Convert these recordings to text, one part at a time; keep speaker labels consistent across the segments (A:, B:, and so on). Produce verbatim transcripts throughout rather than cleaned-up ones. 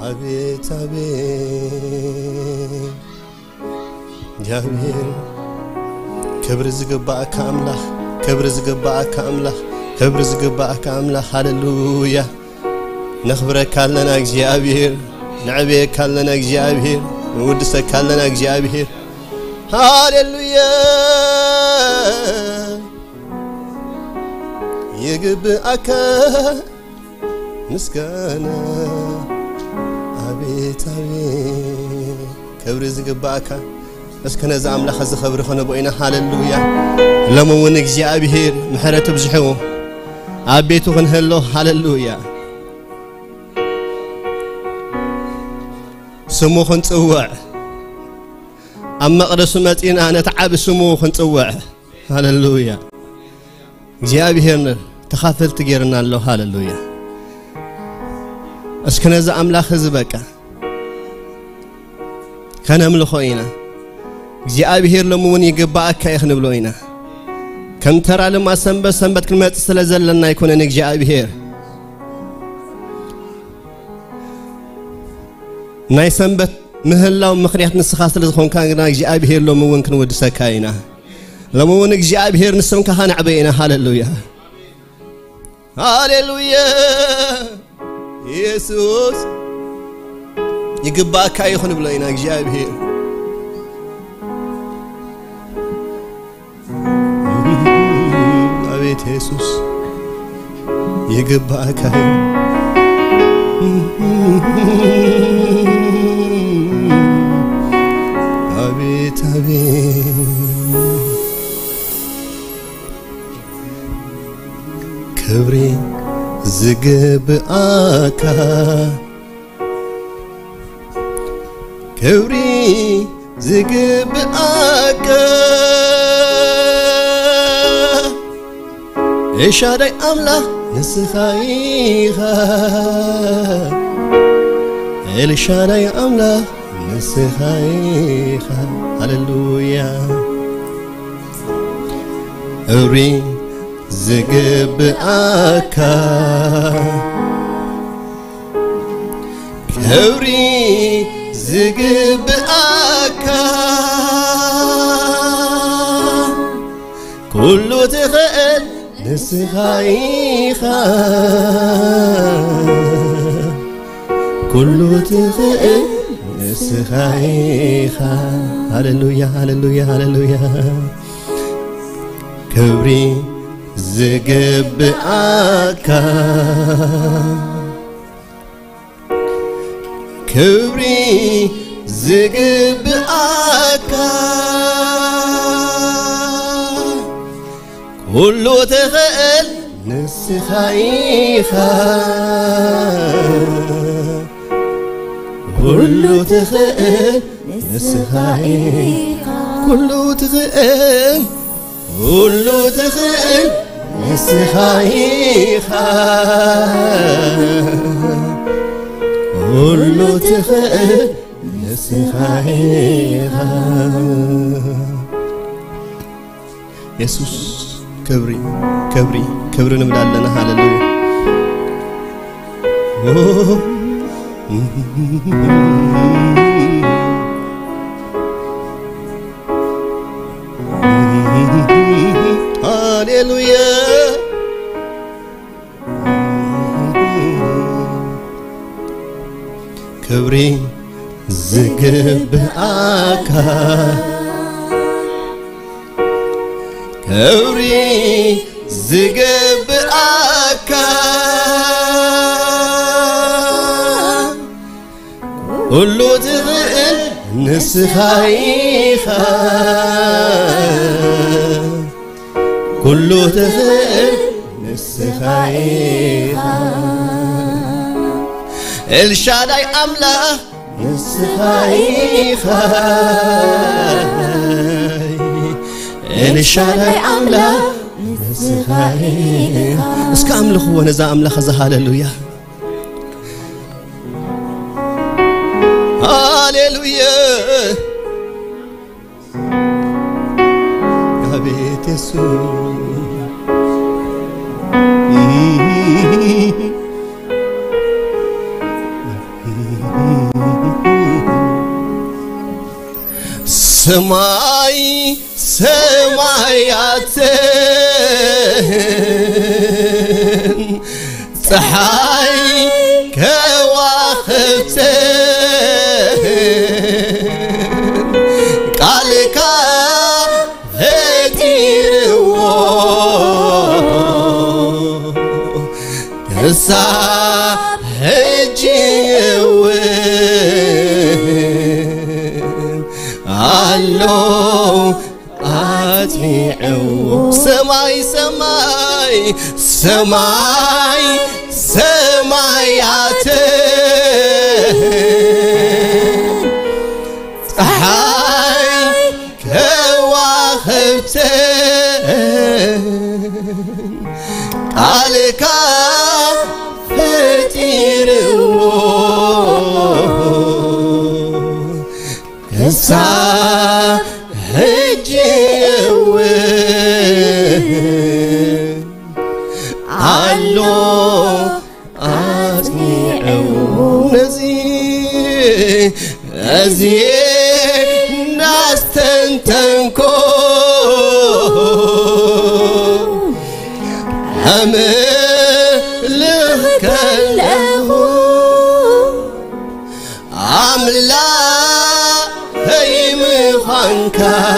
A: አቤት አቤት እግዚአብሔር ክብር ዝግባእካ አምላኽ ክብር ዝግባእካ አምላኽ ክብር ዝግባእካ አምላኽ ሃሌሉያ نخبرك لنا እግዚአብሔር نعبيك لنا እግዚአብሔር نودسك لنا እግዚአብሔር هاليلويا يقبأك مسكانا أبيت أبيت كبر زقبأك بس كنا زعم لخز خبر خنا بوينا هاليلويا لما ونك እግዚአብሔር محرت بزحو أبيتو خنهلو هاليلويا سمو خنصوع أما قدس متينا نتعب سمو خنصوع هاليلويا እግዚአብሔር ተኻፈል ትገርና አለው ሃሌሉያ እስከነዛ አምላኽ ህዝበቃ ከነምልኾይና እግዚአብሔር ለሙን ይገባአካ ይኽን ብሎይና ከም ተራ ለማሰንበት ሰንበት ክመጽ ስለዘለና ይኮነን እግዚአብሔር ናይ ሰንበት ምህላው ምኽንያት ንስኻ ስለዝኾንካ ግና እግዚአብሔር ለሙን ክንወድሰካይና لمون እግዚአብሔር ንስም ካህን ዓበይና ሃሌሉያ ሃሌሉያ ኢየሱስ ይግባካ ይኹን ብለይና እግዚአብሔር አቤት ኢየሱስ ይግባካ አቤት አቤት كبري زقبأك كبري زقبأك إيش هذا أملا نسخايها إيش هذا أملا نسخايها هاليلويا كبري زقبأك كوري زقبأك كله تخيل نسخايخا كله تخيل نسخايخا هاليلويا هاليلويا هاليلويا كوري زقبأك كوري زقبأك كله تخيل نسخايخا كله تخيل نسخايخا كله تخيل كله تخيل نسخايخا كله تخيل نسخايخا يسوس كبري كبري كبري نملالنا هاليلويا هاليلويا كبري زقبأك كوري زقبأك كله تخيل نسخايخا كله تخيل نسخايخا الشادي أملا نسخايخا الشادي أملا نسخايخا اسك أملخ ونزا أملخ هاليلويا هاليلويا يا بيت يسوع سماي سماياتن ፀሓይ ከዋኽብትን ቃልካ ፈጢርዎ እሳ ሕጂ እውን ኣሎ አጽኒዑ ሰማይ ሰማይ ሰማይ ሰማያትን ፀሓይ ከዋኽብትን ቃልካ ፈጢርዎ እሳ ሕጂ እውን ኣሎ አጽኒዑ ነዚ እዚ ናስተንተንኮ አምልኽ ከለኹ አምላከይ ምዃንካ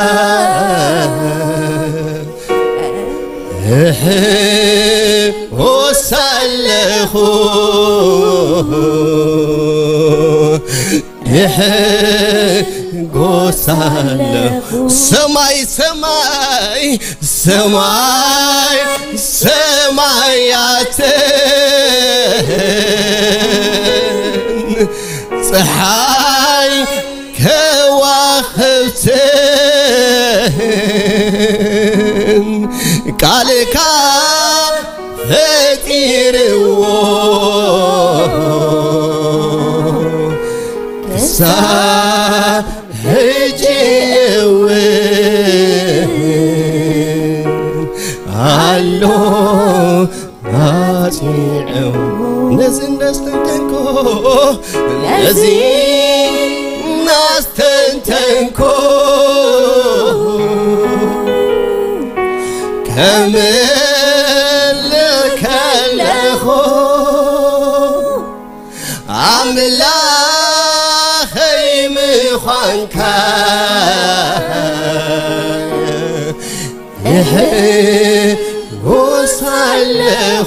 A: እሕወሳለኹ እሕጎሳለኹ ሰማይ ሰማይ ሰማይ ሰማያትን ፀሓይ ከዋኽብትን ቃልካ ፈጢርዎ እሳ ሕጂ እውን ኣሎ አጽኒዑ ነዚ ናስተንተንኮ ነዚ ናስተንተንኮ ከምልኽ ከለኹ አምላከይ ምዃንካ እሕወሳለኹ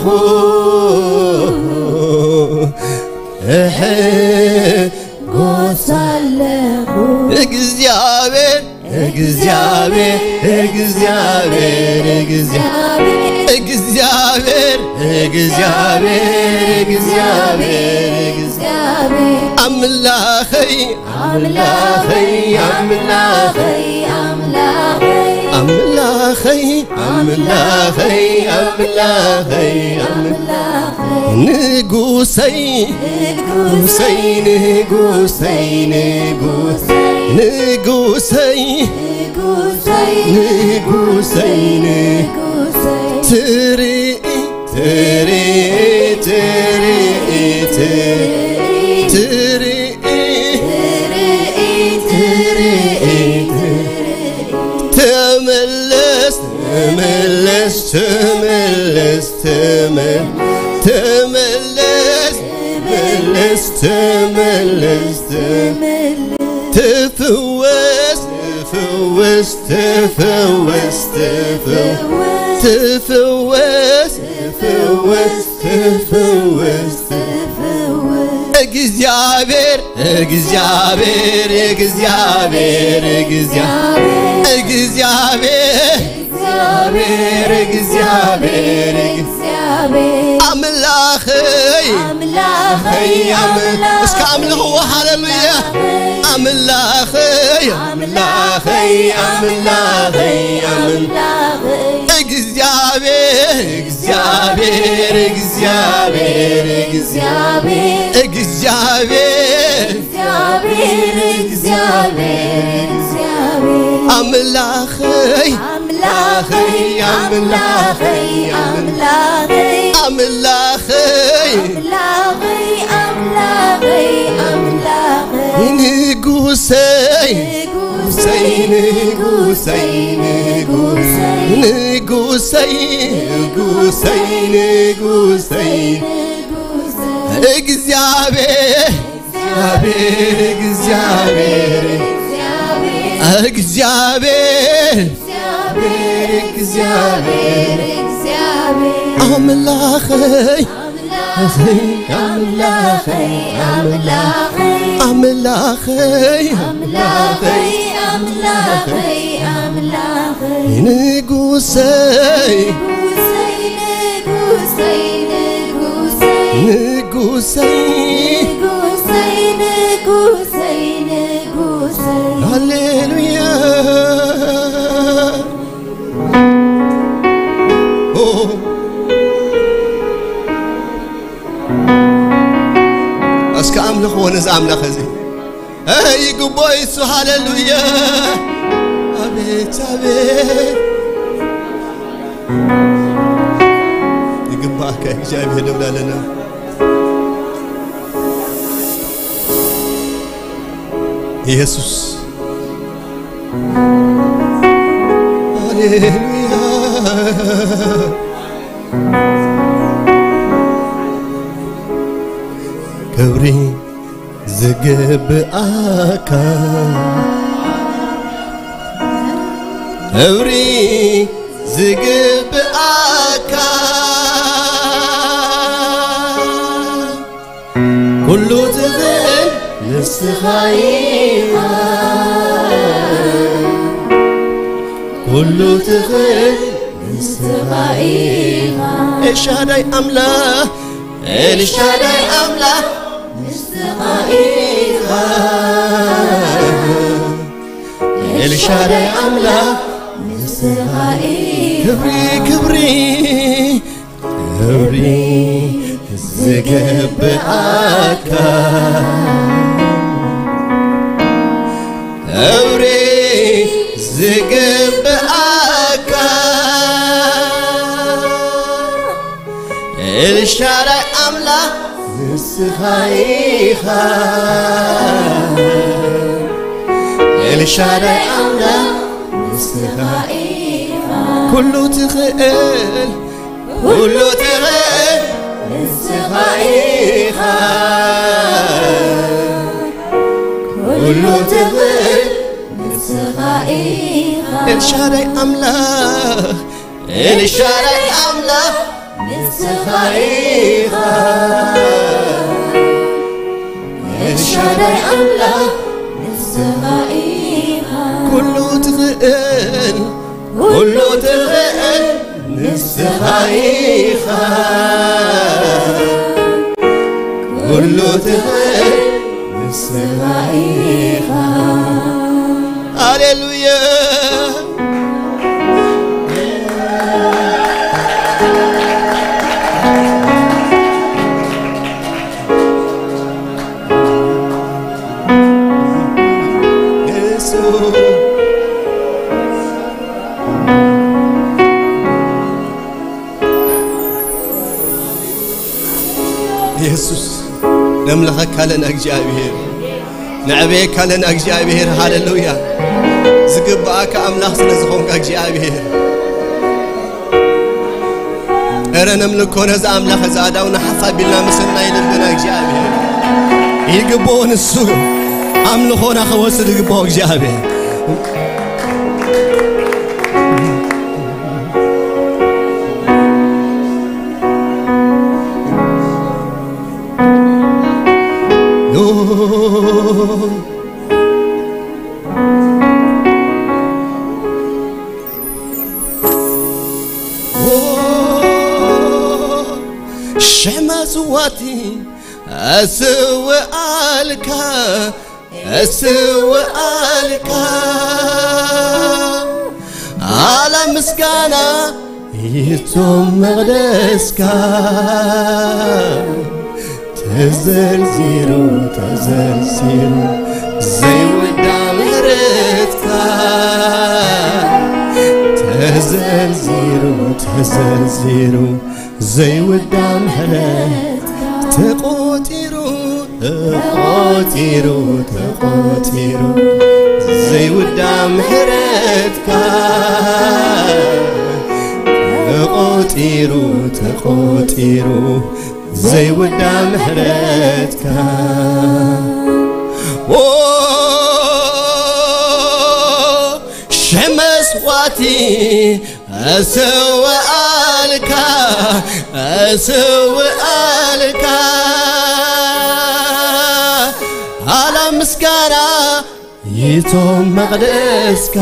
A: እሕጎሳለኹ እግዚአብሔር እግዚአብሔር እግዚአብሔር እግዚአብሔር እግዚአብሔር እግዚአብሔር እግዚአብሔር አምላከይ አምላከይ አምላከይ አምላከይ አምላከይ አምላከይ ንጉሰይ ንጉሰይ ንጉሰይ ንጉሰይ ንጉሰይ ትርኢት ትርኢት ትርኢት ትርኢት ትርኢት ተመለስ ተመለስ ተመለስ ተመለስ ተመለስ ተመለስ تفوز تفوز تفوز تفوز تفوز تفوز እግዚአብሔር እግዚአብሔር እግዚአብሔር እግዚአብሔር እግዚአብሔር እግዚአብሔር እግዚአብሔር አምላከይ አምላከይ እስከ አምልኹ ሃሌሉያ አምላከይ አምላከይ አምላከይ አምላከይ እግዚአብሔር እግዚአብሔር እግዚአብሔር እግዚአብሔር እግዚአብሔር እግዚአብሔር አምላከይ አምላከይ አምላከይ አምላከይ አምላከይ አምላከይ አምላከይ ንጉሰይ ንጉሰይ ንጉሰይ ንጉሰይ ንጉሰይ ንጉሰይ እግዚአብሔር እግዚአብሔር እግዚአብሔር እግዚአብሔር አምላኸይ አምላኸይ አምላኸይ አምላኸይ አምላኸይ አምላኸይ ንጉሰይ ንጉሰይ ንጉሰይ ንጉሰይ ንጉሰይ ሃሌሉያ اسك املخ ونز املخ زي اي قبويس هاليلويا ابيت ابيت يقباك جايب هدولا لنا يسوس هاليلويا كبري زقب آكا كبري زقب آكا كله تغل نستخايها كله تغل نستخايها إشهادي أملا إشهادي أملا الشارع أملا كبري كبري كبري زقب آكا كبري زقب آكا الشارع أملا نسخايخا الشارع أملا نسخايخا كله تغل كله تغل نسخايخا كله تغل نسخايخا الشارع أملا الشارع أملا نسخايخا الشارع أملا نسخايخا كله تغل كله تغل نسخايخا كله تغل نسخايخا هاليلويا يسوس نملخك كلنا እግዚአብሔር نعبيك كلنا እግዚአብሔር هاليلويا زقباك املاح ስለዝኾንካ እግዚአብሔር እረ ነምልኮ ነዛ አምላኽ ዛዳውና ሐፋቢልና መስና ይልብና እግዚአብሔር ይግቦን እሱ አምልኾና ከወስድ ይግቦ እግዚአብሔር شمسواتي أسوء ألكا أسوء ألكا على مسكانا يتم مغدسكا تزلزيرو تزلزيرو زي ودام هرتكا تزلزيرو تزلزيرو زي ودام هرتكا تقوتيرو تقوتيرو تقوتيرو زي ودام حرتك تقوتيرو تقوتيرو زي ودام حرتك شمس واتي أسوى آلك أسوى آلك على مسكرة يتوم مقدسك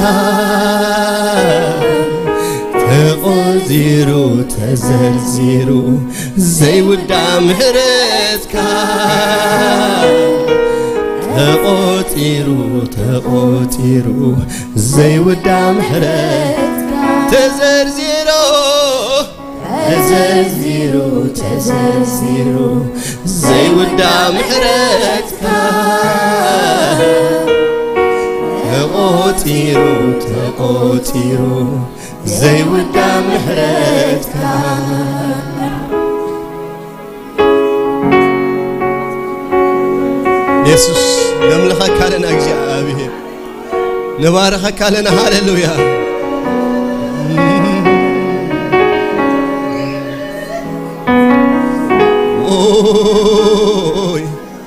A: تقديرو تزرزيرو زي ودام حرتك تقوتيرو تقوتيرو زي ودام حرتك تزرزيرو تزرزيرو تزرزيرو زي ودام حرتك تقوتيرو تقوتيرو زي ودام حرتك يسوس نملخك علينا أجزاء نبارخك علينا هاليلويا أوي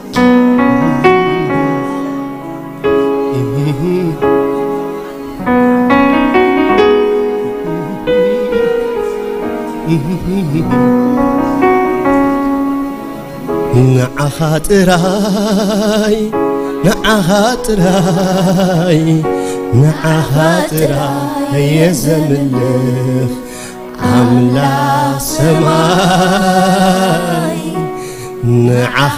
A: نع خاطراي نع خاطراي نع خاطراي يا زملخ عملا سماي نع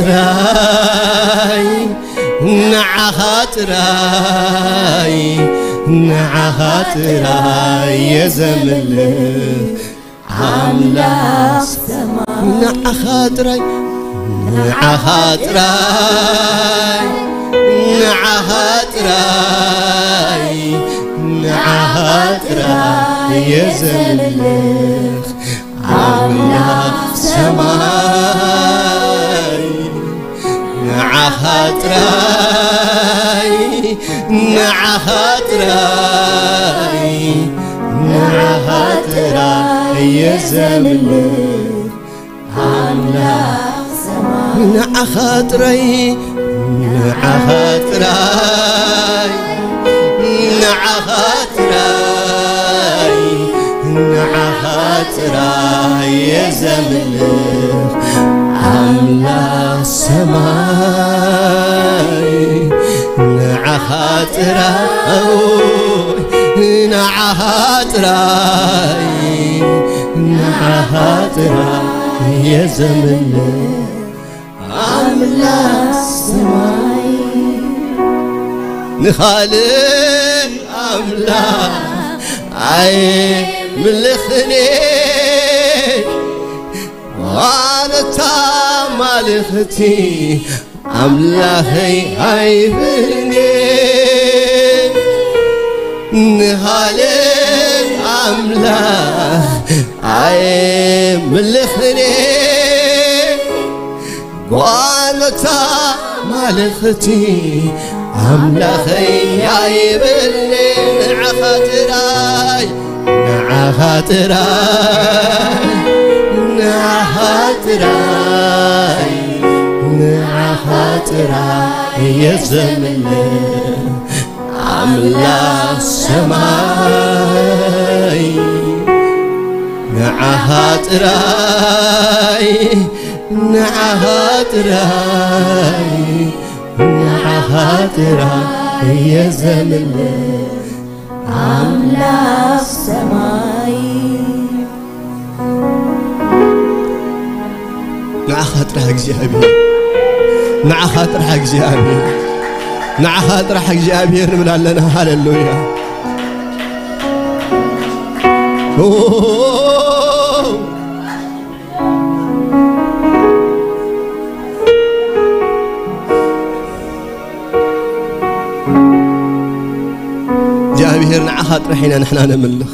A: خاطراي نع خاطراي نع خاطراي يا زملخ عملا سماي نع خاطراي نع خاطراي نع خاطراي نع خاطراي يا زملخ عملا سماي نع خاطراي نع خاطراي نع خاطراي يا زملخ عملا نع خاطراي نع خاطراي نع خاطراي نع خاطراي يا زملخ عملا سماي نع خاطراي نع خاطراي نع خاطراي يا زملخ عملا سماي نخالق عملا عي ملخني وانا تامالختي عملا هي عيبني نخالق عملا عي ملخني والتا مالختي عملا خي عيبني نع خاطراي نع خاطراي نع خاطراي نع خاطراي يا زملخ عملا سماي نع خاطراي نع خاطراي نع خاطراي يا زملخ عملا سماي نع خاطرها እግዚአብሔር نع خاطرها እግዚአብሔር نع خاطرها እግዚአብሔር እንላለን ሃሌሉያ እግዚአብሔር نع خاطرحنا نحنا نملخ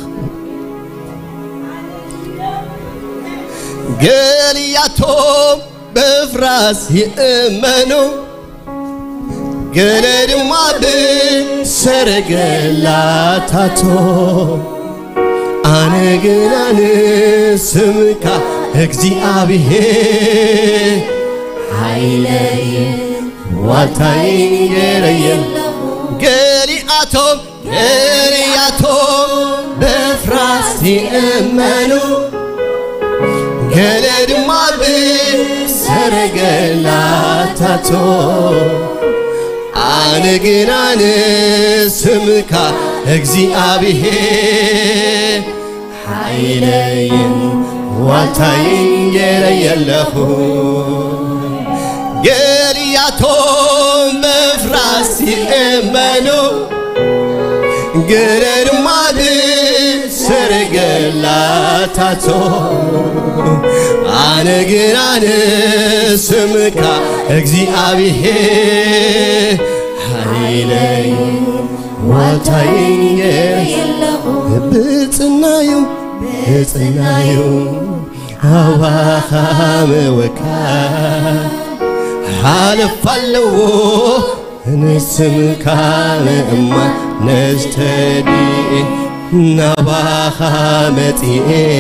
A: قلياتهم بفراس يأمنوا قلد ما بسرق اللاتاتو أنا قلان سمك اكزي أبيه
B: حيلين
A: والتاين يرين قلي أتوم قلي أتوم بفراسي أمنو قلد ما بسرق اللاتاتو أنا قلان سمك اكزي أبيه حيلين والتاين يرين لهو قرياتهم بفراسي أمنو قرر ما بسرق اللاتاتو أنا قران سمك اكزي أبيه حيلين والتاين يرين لهو بتنايو بتنايو هواخام وكا حالف اللو نسمك أما نستدي نواخامتي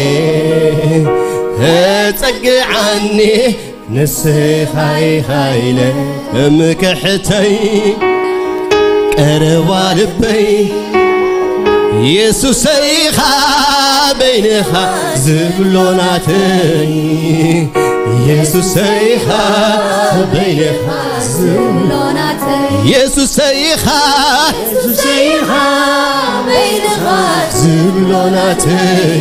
A: تقعني نسخاي خايلة مكحتي كروالبي يسوس سيخا بينها زبلوناتي يسوس سيخا بينها
B: زبلوناتي
A: يسوس سيخا
B: يسوس سيخا بينها
A: زبلوناتي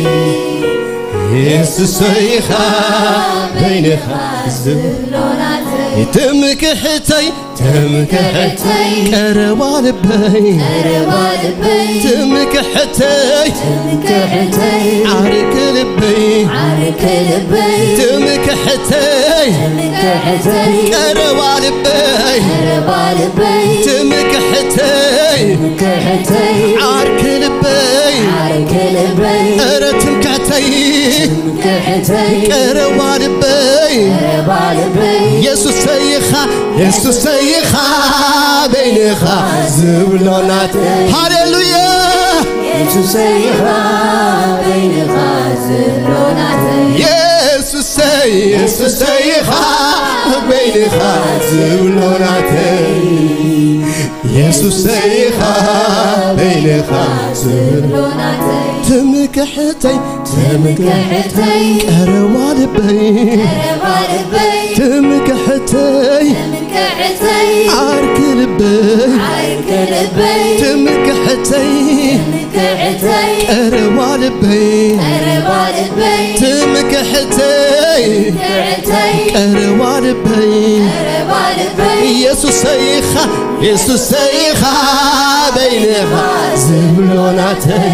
A: يسوس سيخا بينها
B: زبلوناتي
A: تمكحتي تمكحتي كروالبي
B: كروالبي
A: تمكحتي
B: تمكحتي
A: عارك لبي
B: عارك لبي
A: تمكحتي
B: تمكحتي
A: كروالبي
B: كروالبي
A: تمكحتي
B: تمكحتي
A: عارك لبي
B: عارك لبي
A: أرى تمكحتي
B: تمكحتي
A: كروالبي
B: كروالبي
A: يسوس سيخا يسوس سيخا بينخا زبلونات هاليلويا
B: يسوس سيخا بينخا زبلوناتي
A: يسوس سي يسوس سيخا بينخا زبلوناتي يسوس سيخا بينخا زبلوناتي تمكحتي
B: تمكحتي
A: كروالبي
B: كروالبي
A: تمكحتي
B: تمكحتي
A: عارك لبي
B: عارك لبي
A: تمكحتي
B: تمكحتي
A: كروالبي
B: كروالبي
A: تمكحتي
B: تمكحتي
A: كروالبي
B: كروالبي
A: يسوس سيخا يسوس سيخا بينها زبلوناتي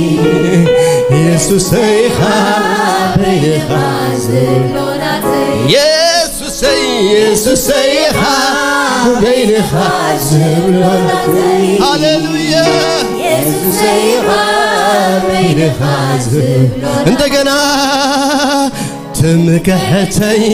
A: يسوس سيخا بينها
B: زبلوناتي
A: يسوس يسوس سيخا بينها زبلوناتي هاليلويا
B: يسوس سيخا بينها زبلوناتي
A: እንደገና تمكحتي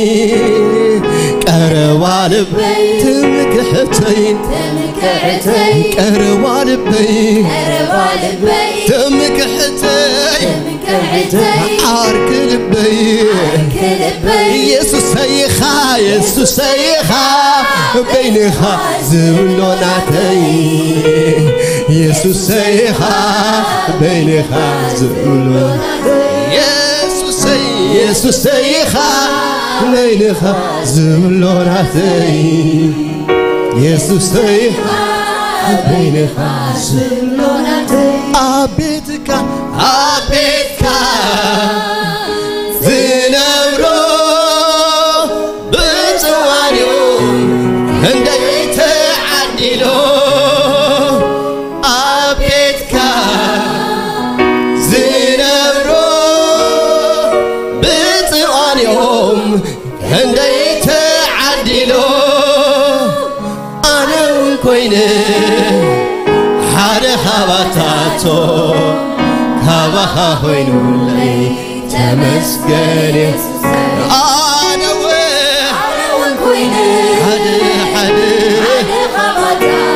A: كروالبي تمكحتي
B: تمكحتي
A: كروالبي
B: كروالبي
A: تمكحتي
B: تمكحتي
A: عارك لبي
B: عارك لبي
A: يسوس سيخا يسوس سيخا بينها زبلوناتي يسوس سيخا بينها زبلوناتي يسوس يسوس سيخا بينها زبلوناتي يسوس سيخا بينها
B: زبلوناتي
A: أبيتك أبيتك زنبرو بزوانيوم هندي تعدلو أبيتك زنبرو بزوانيوم هندي تعدلو أنا وكويني حارة خبطاتو هواها هوينو لي تمسكني أنا وين
B: أنا وكويني
A: حد حد
B: حد خبطاتو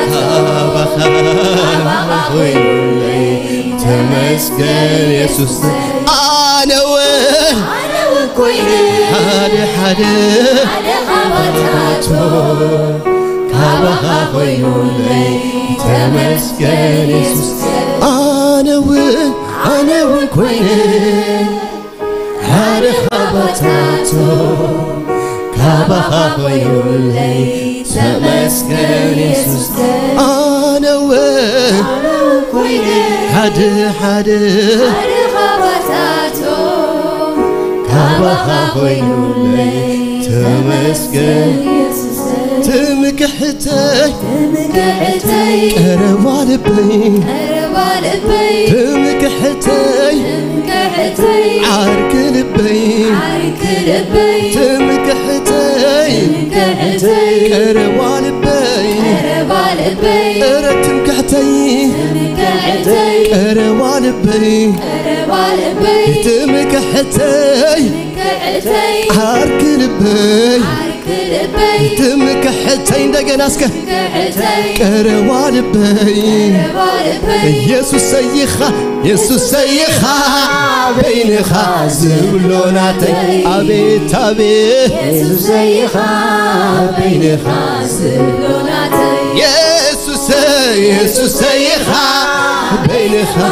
A: خويلي تمسكن يسوس أنا وين
B: أنا وكويني
A: حدا حدا
B: حدا خبطاتو كابها خويلي تمسكن يسوس
A: أنا وين أنا وكويني حدا خبطاتو كابها خويلي تمسكن يسوس أنا وين
B: أنا وكويني
A: حدا حدا
B: حدا خبطاتو كابها خويلي تمسكن يسوس
A: تمكحتي
B: تمكحتي
A: قرب على بي
B: قرب على بي
A: تمكحتي
B: تمكحتي
A: عارك لبي
B: عارك لبي
A: تمكحتي
B: تمكحتي
A: قرب على بي
B: قرب على بي
A: قرب تمكحتي
B: تمكحتي
A: قرب على بي
B: قرب على بي
A: تمكحتي
B: تمكحتي
A: عارك لبي
B: عارك لبي
A: تمكحتي دقناسك
B: تمكحتي
A: قرب على بي
B: قرب على بي
A: يسوس سيخا يسوس سيخا بينخا زبلوناتي أبيت أبيت
B: يسوس سيخا بينخا زبلوناتي
A: يسوس يسوس سيخا بينخا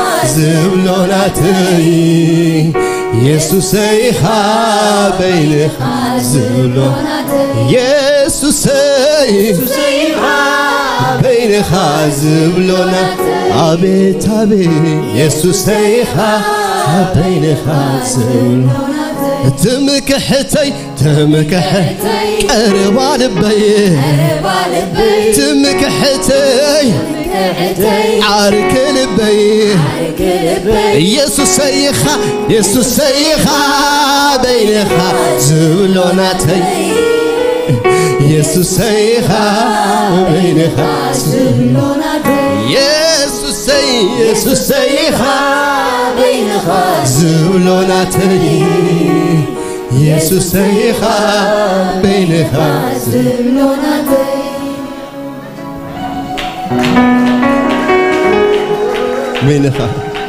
A: زبلوناتي يسوس سيخا بينخا زبلوناتي يسوس يسوس بينخا زبلوناتي أبيت أبيت يسوس سيخا بينخا زبلوناتي تمكحتي تمكحتي قرب على بي
B: قرب على بي
A: تمكحتي
B: تمكحتي
A: عارك لبي
B: عارك لبي
A: يسوس سيخا يسوس سيخا بينخا زبلوناتي يسوس سيخا بينخا
B: زبلوناتي
A: يسوس سي يسوس سيخا
B: بينخا
A: زبلوناتي يسوس سيخا بينخا
B: زبلوناتي
A: بينخا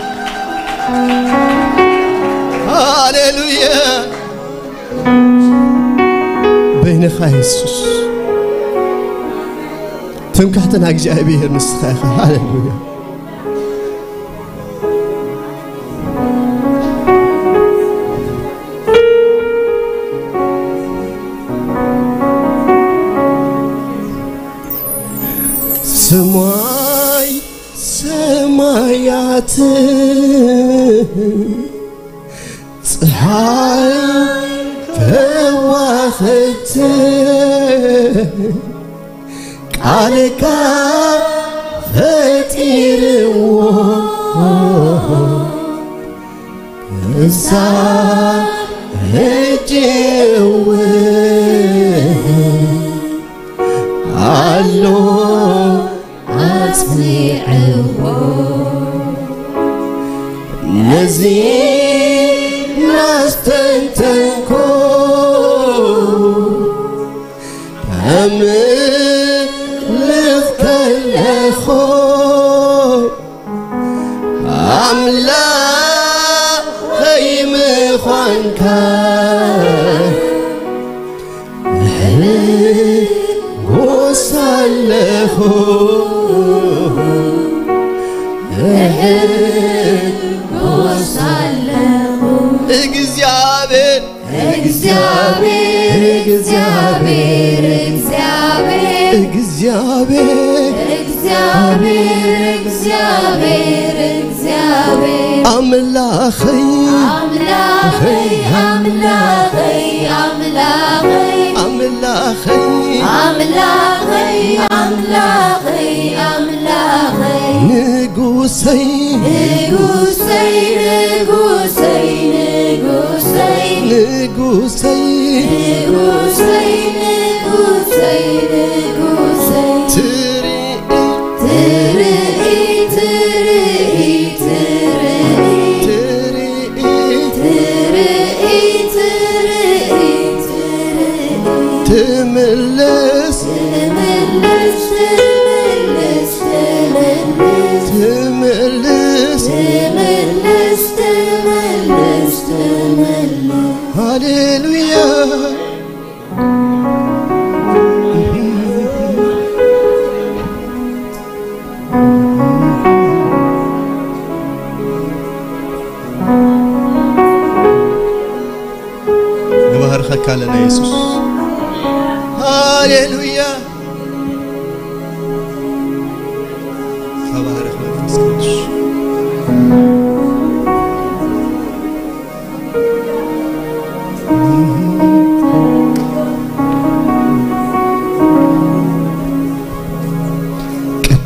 A: هاليلويا بينخا يسوس تمكحتنا እግዚአብሔር ንስኻ ሃሌሉያ ሰማይ ሰማያት ፀሐይ ከዋክብት ቃልካ ፈጢርዎ እዛ ሄጄው አሎ
B: أصنعه
A: نزيد نستنتنكو أملك الأخو أملا خيم خوانكا وصلخو እግዚአብሔር
B: እግዚአብሔር እግዚአብሔር እግዚአብሔር
A: እግዚአብሔር
B: እግዚአብሔር እግዚአብሔር እግዚአብሔር
A: አምላኸይ
B: አምላኸይ አምላኸይ አምላኸይ
A: አምላኸይ
B: አምላኸይ አምላኸይ አምላኸይ
A: ንጉሰይ
B: ንጉሰይ ንጉሰይ ንጉሰይ
A: ንጉሰይ
B: ንጉሰይ ንጉሰይ ንጉሰይ
A: ትርኢት
B: ትርኢት ትርኢት ትርኢት
A: ትርኢት
B: ትርኢት ትርኢት
A: ትምለስ
B: ትምልስ ትምልስ ትምልስ
A: ትምለስ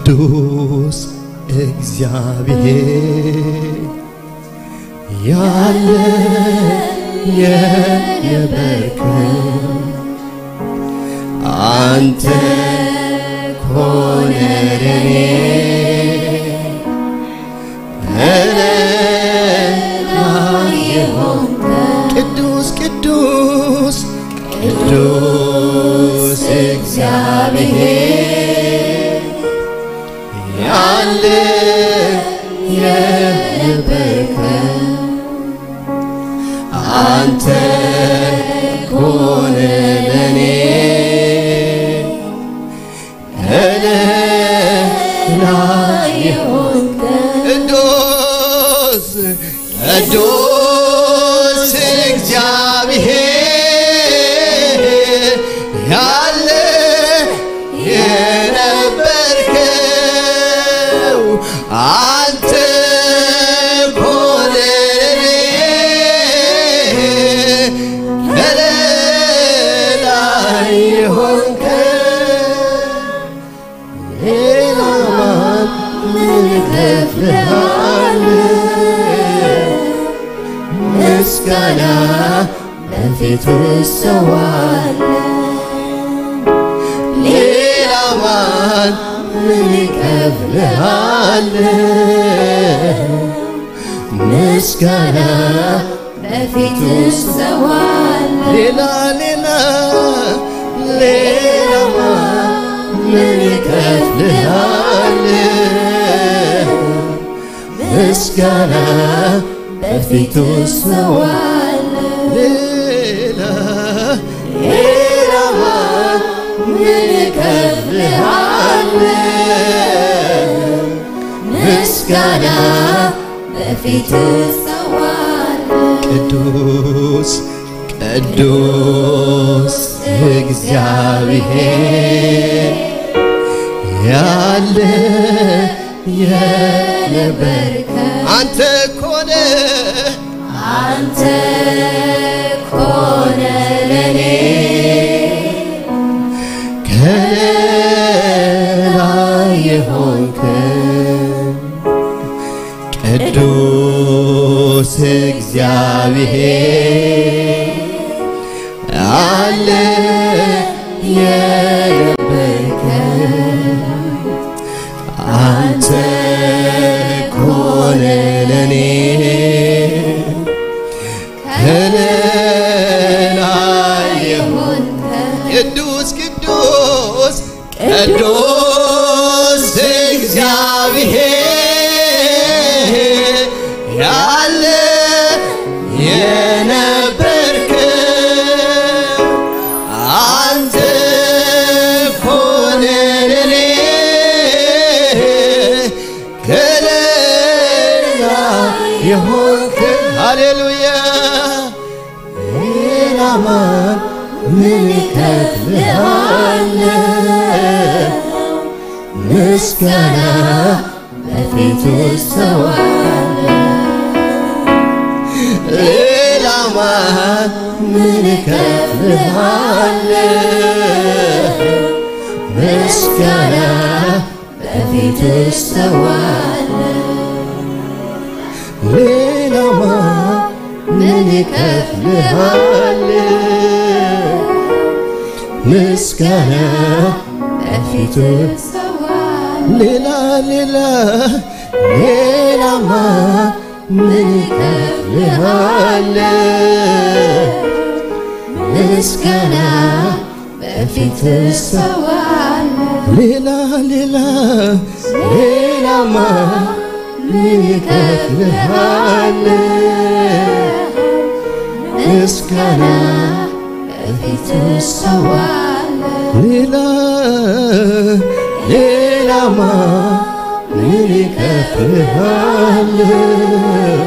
A: ቅዱስ እግዚአብሔር ያለ የነበርክ አንተ ኮነ ለኔ ቅዱስ ቅዱስ ቅዱስ እግዚአብሔር ያለ የነበርክ አንተ ኮነ ለኔ ቅዱስ ቅዱስ እግዚአብሔር ያለ የነበርከው አንተ ኮነ ለኔ ከላይ የሆንከው ሌላ ማን እከፍልሃለሁ ምስጋና በፊትህ እሰዋለሁ ሌላ ማን እከፍልሃለሁ ምስጋና በፊትህ እሰዋለሁ ሌላ ሌላ ሌላ ማን እከፍልሃለሁ ምስጋና በፊትህ እሰዋለሁ ሌላ ሌላ ማን እከፍልሃለሁ ምስጋና በፊትህ እሰዋለሁ ቅዱስ ቅዱስ እግዚአብሔር ያለ የነበርክ አንተ ኮነ አንተ ኮነ ለኔ ከላይ የሆንክ ቅዱስ እግዚአብሔር ያለ የነበርክ አንተ ኮነ ለኔ ከላይ የሆንክ ቅዱስ ቅዱስ ቅዱስ እግዚአብሔር ያለ የነበርክ አንተ ኮነ ለኔ የሆንክ ሃሌሉያ ሌላ ማን እከፍልሃለሁ ምስጋና በፊትህ እሰዋለሁ ሌላ ማን እከፍልሃለሁ ምስጋና በፊትህ እሰዋለሁ ሌላ ማን እከፍልሃለሁ ምስጋና በፊትህ እሰዋለሁ ሌላ ሌላ ሌላ ማን እከፍልሃለሁ ምስጋና በፊትህ እሰዋለሁ ሌላ ሌላ ሌላ ማን እከፍልሃለሁ ምስጋና በፊትህ እሰዋለሁ ሌላ ሌላ ማን እከፍልሃለሁ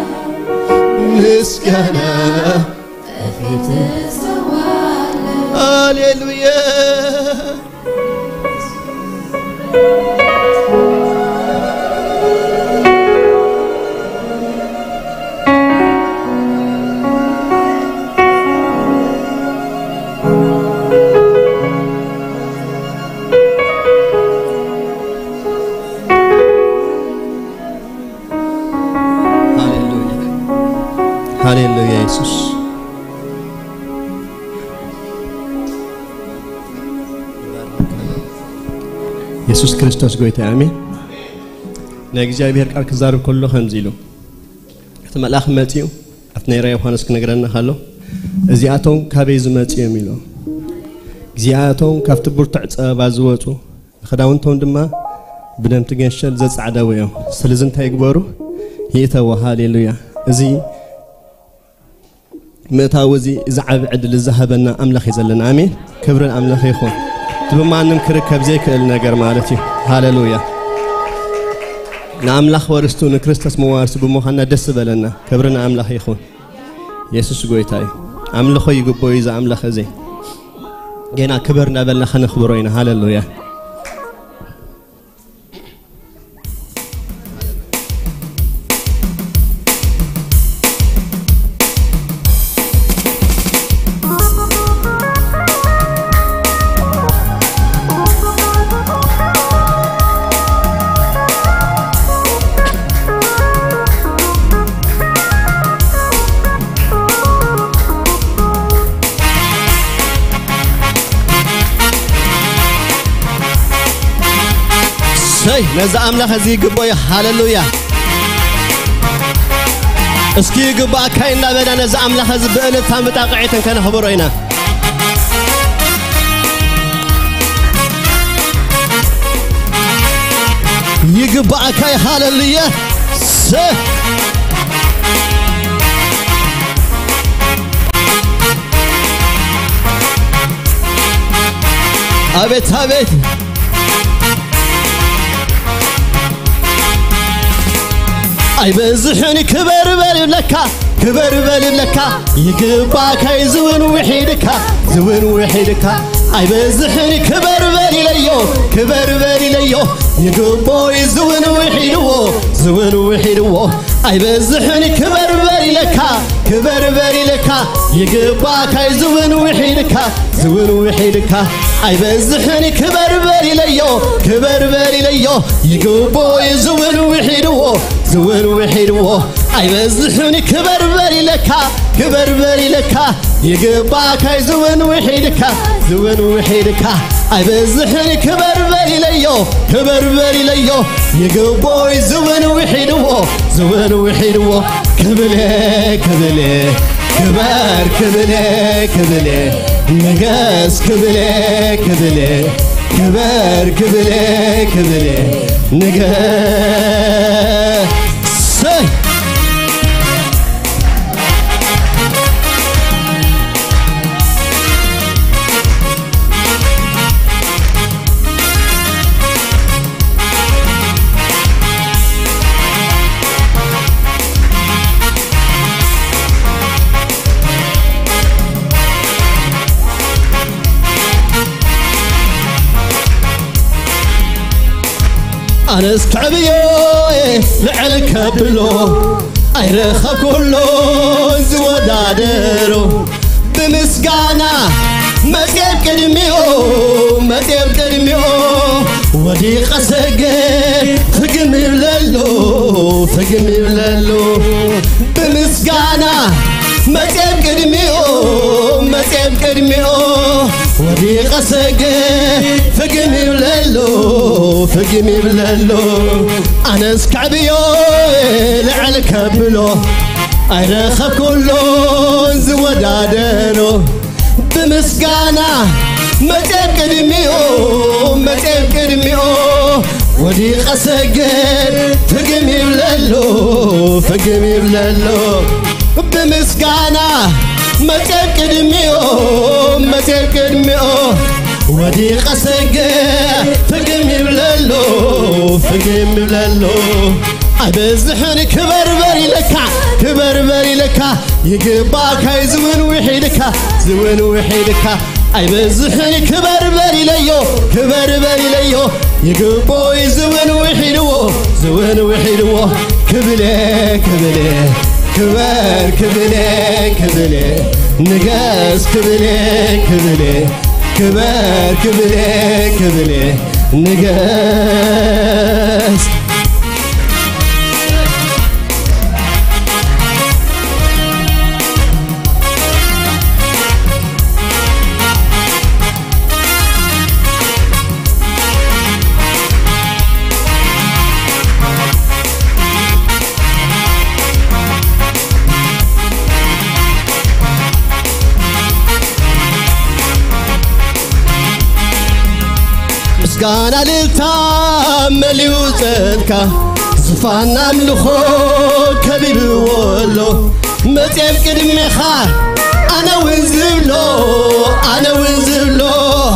A: ምስጋና በፊትህ እሰዋለሁ ሃሌሉያ ኢየሱስ ክርስቶስ ጎይታ አሜን ነግዚያ ብሔር ቃል ከዛር ኩሉ ከምዚሉ ተመላኽ መጥዩ አፍነራ ዮሐንስ ከነገረና ሃሎ እዚአቶም ካበይ ዝመጽ የሚሉ እዚአቶም ካፍት ቡርታዕ ጸባ ዝወጹ خداونتون دما بدم تجنشل زت عداويهم سلزن تيجبرو يتوا هاليلويا زي متاوزي زعب عدل الذهبنا أملخ يزلنا آمين كبر الأملخ يخون تبى ما نمكرك بزيك النجار مالتي هاليلويا نأملخ ورستون كريستوس موارس بموحنا دس بلنا كبرنا أملخ يخون يسوع قويتاي أملخ يجبوا إذا أملخ زي جينا كبرنا بلنا خن خبرينا هاليلويا سي نزا أملا خزي قبويا هاللويا اسكي قبا كاينا بدا نزا أملا خزي بقلت هم بتاقعيتن كان خبروينا يقبا كاي هاللويا سي أبيت أبيت أي بزحني كبر بالي لكا كبر بالي لكا يقبا كاي زون وحيدكا زون وحيدكا أي بزحني كبر بالي ليو كبر بالي ليو يقبا يزون وحيدو زون وحيدو أي بزحني كبر بالي لكا كبر بالي لكا يقبا كاي زون وحيدكا زون وحيدكا أي بزحني كبر بالي ليو كبر بالي ليو يقبا يزون وحيدو زون وحيدو أي بزحني كبر بالي لكا كبر بالي لكا يقبا كاي زون وحيدكا زون وحيدكا أي بزحني كبر بالي ليو كبر بالي ليو يقبا زون وحيدو زون وحيدو كبلي كبلي كبر كبلي كبلي نقاس كبلي كبلي كبر كبلي كبلي نقاس سي أنا اسكعبيو لعلك بلو أيرخ كله زودادرو بمسكانا ما تجيب كلميو ما تجيب كلميو ودي قسقي فقمي بلالو فقمي بلالو بمسكانا ما تجيب كلميو ما تجيب كلميو ودي قسقي فقمي بلالو فقمي بلالو أنا اسكعبيو لعلك بلو أيرخ كله زودادرو بمسكانا ما تقدميو ما تقدميو ودي قسقر فقمي بلالو فقمي بلالو بمسكانا ما تقدميو ما تقدميو ودي قسقر فقمي بلالو فقمي بلالو أبزحني كبر بري لكا كبر بري لكا يقبا كاي زون وحيدكا زون وحيدكا أبزحني كبر بري ليو كبر بري ليو يقبا يزون وحيدو زون وحيدو كبلي كبلي كبر كبلي كبلي نقاس كبلي كبلي كبر كبلي كبلي نقاس مسكانا للتامل وزدك زفانا ملخو كبيب ولو متيب كدميخا أنا وزبلو أنا وزبلو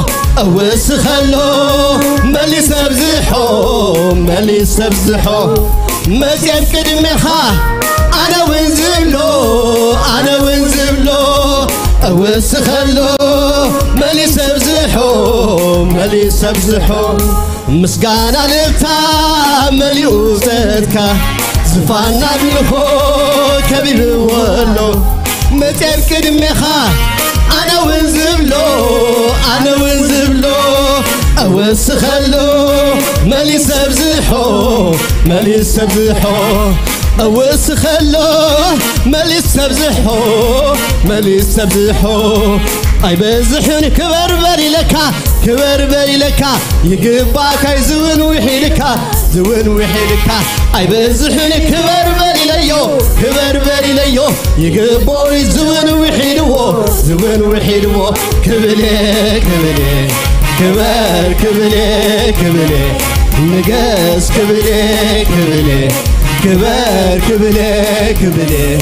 A: أوسخلو مالي سبزحو مالي سبزحو متيب كدميخا أنا وزبلو أنا وزبلو أوسخلو مالي سبزحو مالي سبزحو مسكانا للتا مالي وزدك زفانا بلهو كبيب ولو متيب كدميخا أنا وزبلو أنا وزبلو أوسخلو مالي سبزحو مالي سبزحو أوسخلو مالي سبزحو مالي سبزحو أي بزحوني كبر بري لكا كبر بري لكا يقباك أي زون وحيلكا زون وحيلكا أي بزحوني كبر بري ليو كبر بري ليو يقبوي زون وحيلو زون وحيلو كبلي كبلي كبر كبلي كبلي نقاس كبلي كبلي كبر كبلي كبلي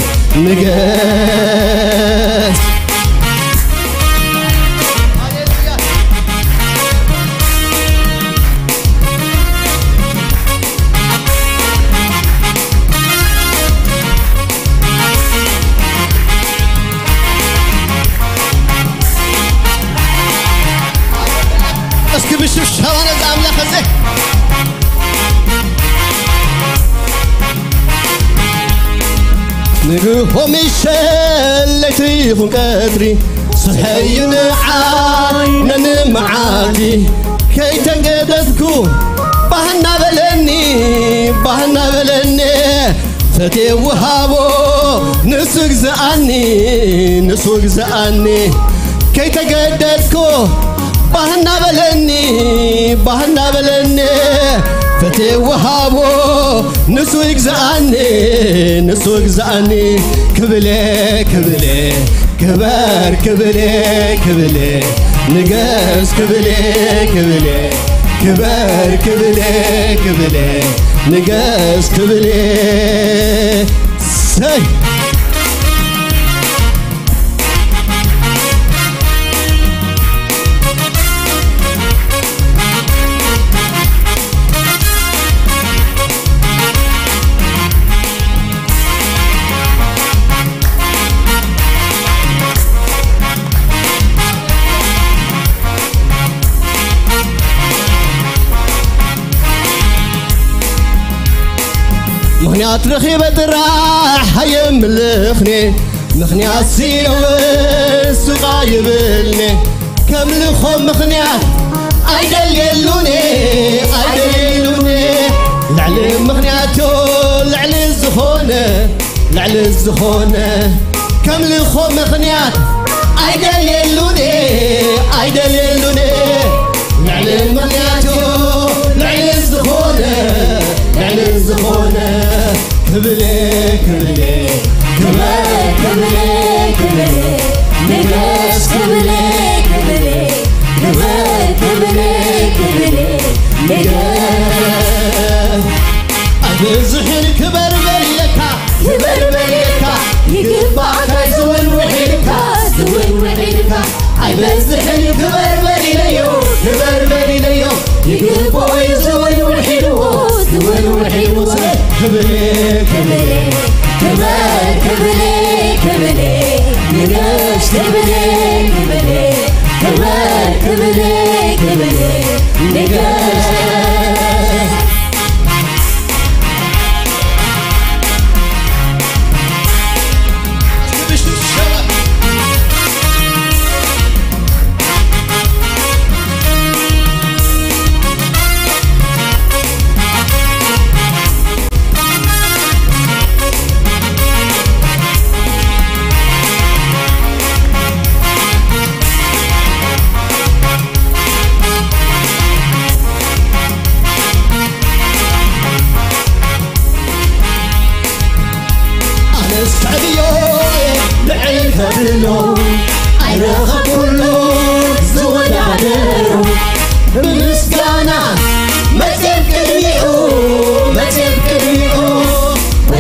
A: نقاس اسكب الشوش هوانا زعملة خزي نقوهم الشل ليتريفون كاتري صحيين عاينا معاكي كي تنقدتكو بهنا بلني بهنا بلني فتي وهابو نسوق زقاني نسوق زقاني كي تنقدتكو بهنا بلني بهنا بلني فتي وهابو نسوق زقاني نسوق زقاني كبلي كبلي كبر كبلي كبلي نقاس كبلي كبلي كبر كبلي كبلي نقاس كبلي سي مخنيات رخيبة راح يملخني مخنيات سيلوس وغايبلني كم لخوم مخنيات ايدل يلوني ايدل يلوني لعلي مخنياتو لعلي الزخونة لعلي الزخونة كم لخوم مخنيات ايدل يلوني ايدل يلوني لعلي مخنياتو لعلي الزخونة لعلي الزخونة كبلي كبلي كبلي كبلي كبلي نقاس كبلي كبلي كبلي كبلي كبلي نقاس أبزحن كبر بريلكا كبر بريلكا يقبعك زون وحيلكا زون وحيلكا أبزحن كبر بريليو كبر بريليو يقبعك زون وحيلو زون وحيلو كبلي كبلي كبر كبلي كبلي نقاش كبلي كبلي كبر كبلي كبلي نقاش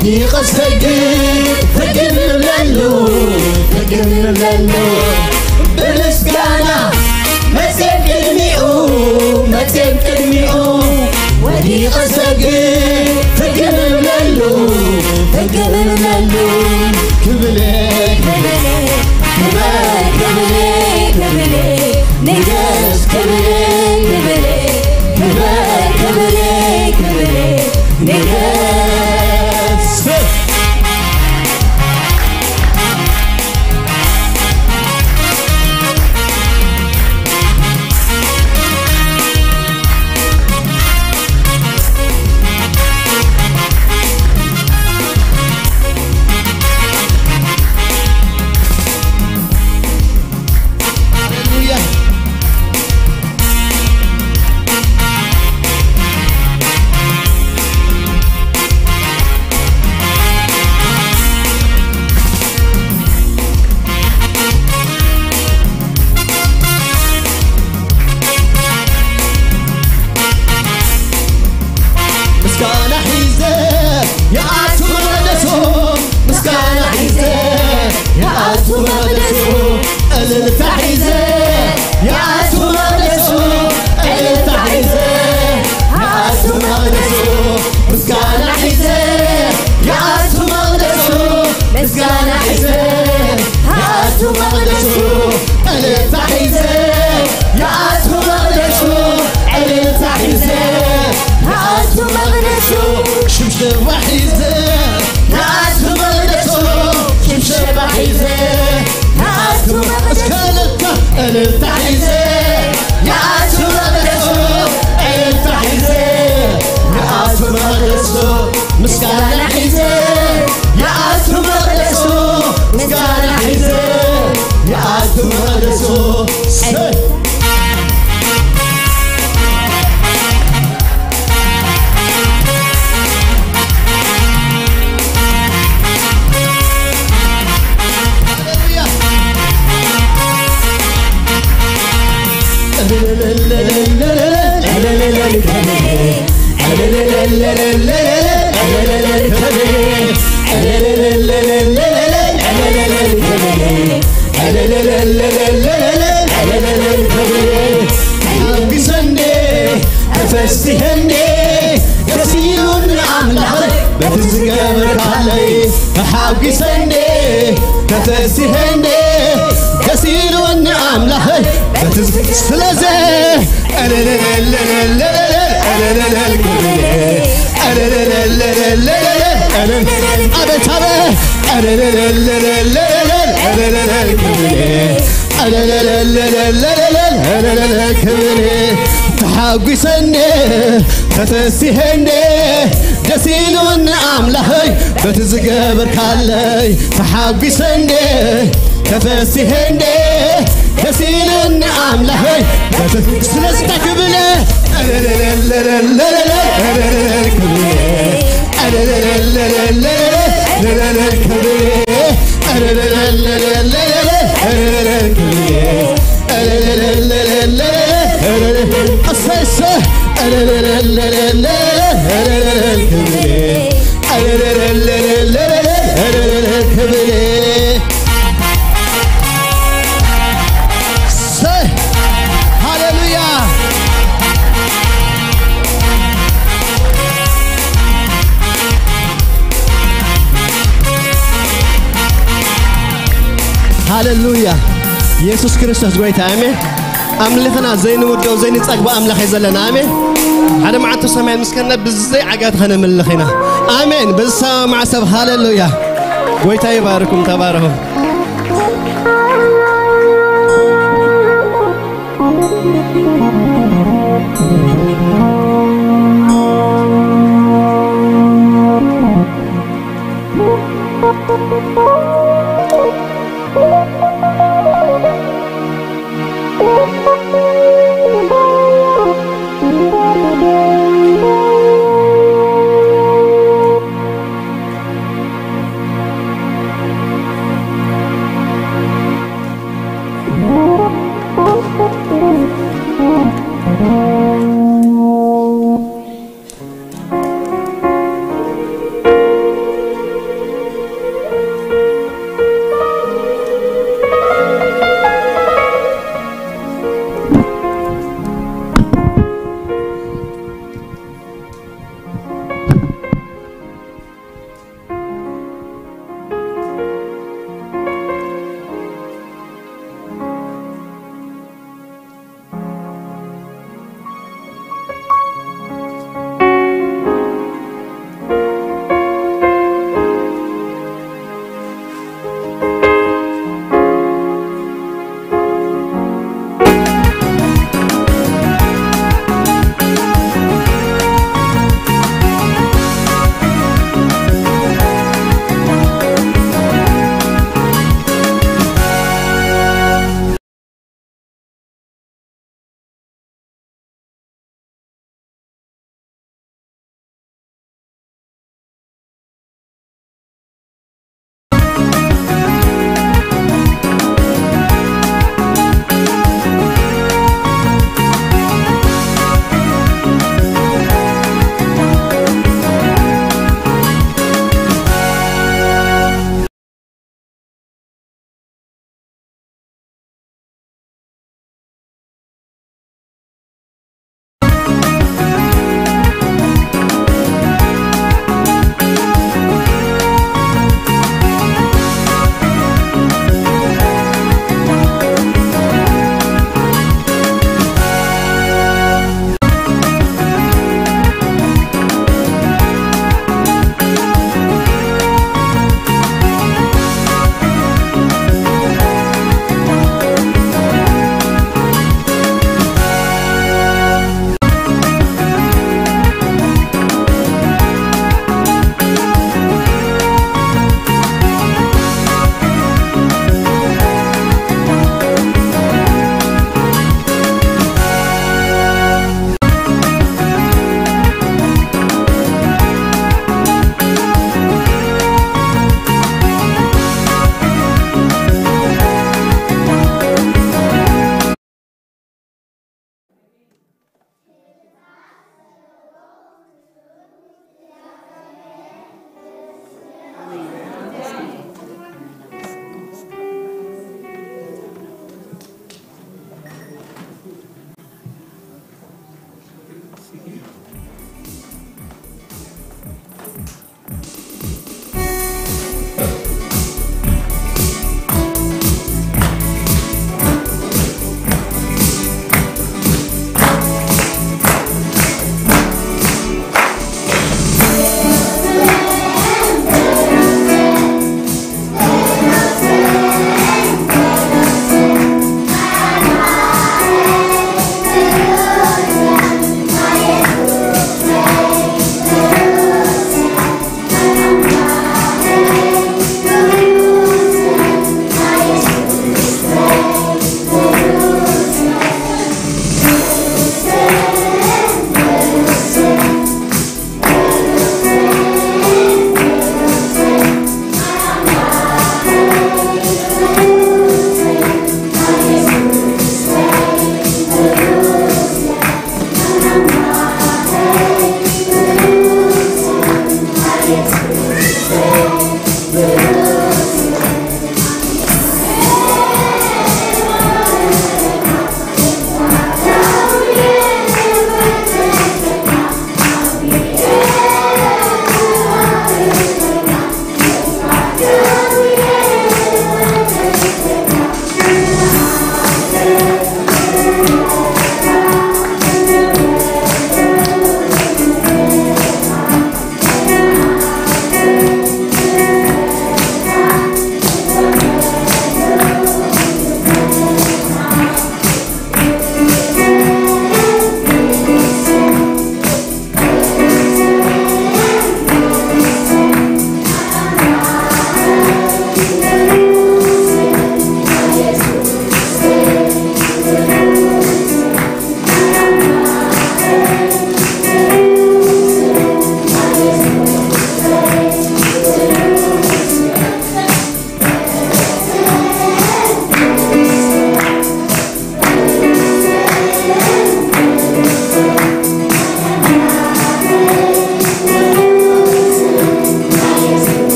A: ودي قصدك فقد للو فقد للو بالسكانة ما تكلميو ما تكلميو ودي قصدك فقد للو فقد للو كبلك
B: كبلك كبلك كبلك كبلك نجاز كبلك كبلك كبلك كبلك كبلك نجاز
A: تفسيهني جسيل أملهي بتزقبر كالي تحبي سني تفسيهني جسيل أملهي بتزقبر كبلي هاللويا يسوع كريستوس قويتا آمين أملخنا زين ودو زين تصاق بأملخ يزلنا آمين هذا مع تسمع مسكنا بزي عقاد خنا ملخنا آمين بس مع سب هاللويا قويتا يباركم تبارهم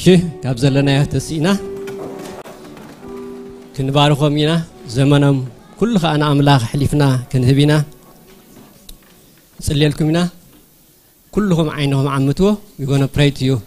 C: እሺ ካብ ዘለና ተሲና ክንባርኾም ኢና ዘመኖም ኩሉ ኸኣና ኣምላኽ ሕሊፍና ክንህቢና ጽልየልኩም ኢና ኩልኩም ዓይንኩም ዓምትዎ we're going to pray to you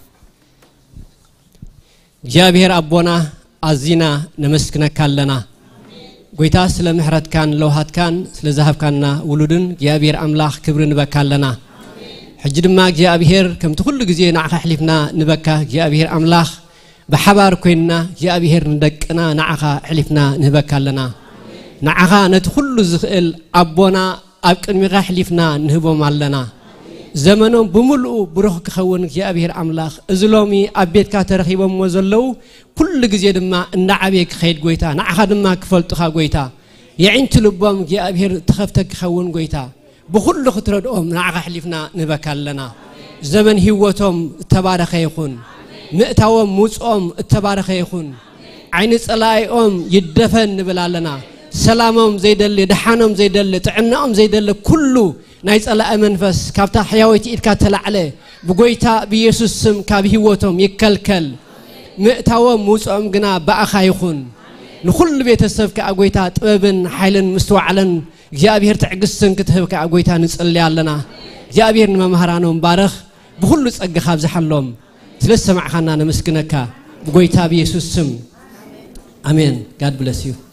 C: እግዚአብሔር አቦና አዚና ነመስክነካ ኣለና ጎይታ ስለ ምሕረትካን ለውሃትካን ስለ ዘሃብካና ውሉድን እግዚአብሔር አምላኽ ክብርን በካለና ሕጂ ድማ እግዚአብሔር ከምቲ ኩሉ ግዜ ንዓኻ ሕሊፍና ንበካ እግዚአብሔር አምላኽ بحبار كوينا እግዚአብሔር እንደቅና ንዓኻ ሕሊፍና ንበካለና ንዓኻ ነቲ ኩሉ ዝኽእል አቦና ኣብ ቅድሚኻ ሕሊፍና ንህቦም ኣለና ዘመኖም ብሙሉኡ ብሩኽ ክኸውን እግዚአብሔር አምላኽ እዝሎሚ ኣብ ቤትካ ተረኺቦም ወዘለው ኩሉ ግዜ ድማ እንዳዓበየ ክኸይድ ጎይታ ንዓኻ ድማ ክፈልጡኻ ጎይታ የዒንት ልቦም እግዚአብሔር ተኸፍተ ክኸውን ጎይታ ብኩሉ ክትረድኦም ንዓኻ ሕሊፍና ንበካለና ዘመን ህይወቶም ተባረኸ ይኹን مئتهم موسهم التبارك يخون عين صلايهم يدفن نبلالنا سلامهم زيد اللي دحانهم زيد اللي تعناهم زيد اللي كله نايس الله منفس كابتا حيوتي إلك تلا عليه بقويتا بيسوس سم كابهوتهم يكلكل مئتهم موسهم جنا بأخا يخون نخل بيت السف كأقويتا تبن حيلن مستوعلن جابير تعجسن كتهب كأقويتا نسأل لنا جابير نمهرانهم بارخ بخلص أجخاب زحلهم تلسه معنا نمسكنك بقويتا بيسوس سم آمين God bless you